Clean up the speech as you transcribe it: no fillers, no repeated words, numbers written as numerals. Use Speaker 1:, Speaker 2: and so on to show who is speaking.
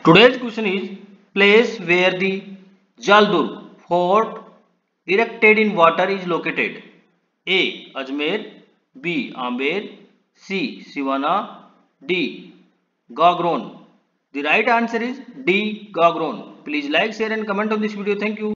Speaker 1: Today's question is place where the Jaldurg fort erected in water is located. A. Ajmer, B. Amber, C. Sivana, D. Gagron. The right answer is D. Gagron. Please like, share and comment on this video. Thank you.